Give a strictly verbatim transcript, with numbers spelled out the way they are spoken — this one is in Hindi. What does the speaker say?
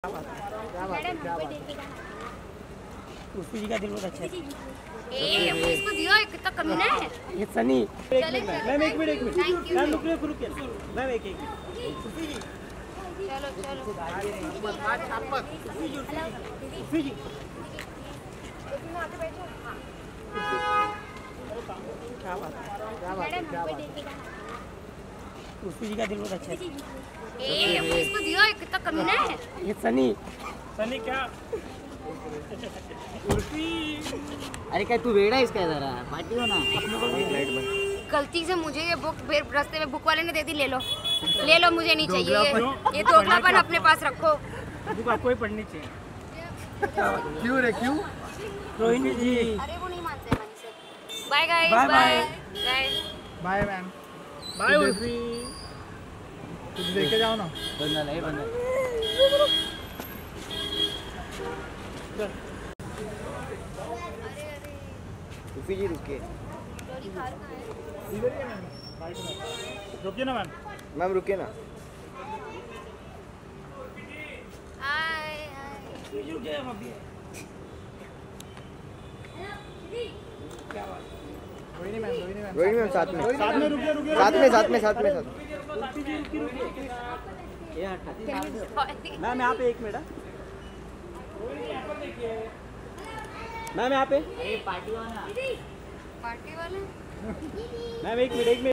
उर्फी जी का दिल बहुत अच्छा है। ए वो इसको दियो कितना कमीना है ये सनी। मैम एक मिनट एक मिनट मैम रुकिए रुकिए मैम एक एक उर्फी जी चलो चलो उर्फी जी क्या बात है, क्या बात है, क्या बात है। उर्फी जी का दिल बहुत अच्छा है। ए वो इसको दियो कितना कमीना है ये सनी। सनी क्या उर्फी अरे क्या तू बेड़ा इसका जरा पार्टी हो ना अपने को गलती से मुझे ये बुक फिर रास्ते में बुक वाले ने दे दी। ले लो ले लो मुझे नहीं चाहिए ये ये दोगलापन अपने पास रखो। बुक आपको ही पढ़नी चाहिए। क्यों रे क्यों रोहिणी जी अरे वो नहीं मानते मन से। Bye guys Bye, bye bye. Bye bye ma'am bye Urfi कुछ लेके जाओ ना बंदा नहीं बंदा उर्फी जी रुकिए रुकिए ना मैम मैम रुकिए ना हाय हाय रोहिणी मैम साथ में साथ में रुकिए रुकिए साथ में साथ में साथ में साथ उर्फी जी रुकिए रुकिए Sorry. मैम यहाँ पे एक मिनट मैम यहाँ पे पार्टी वाला मैम एक मिनट एक मिनट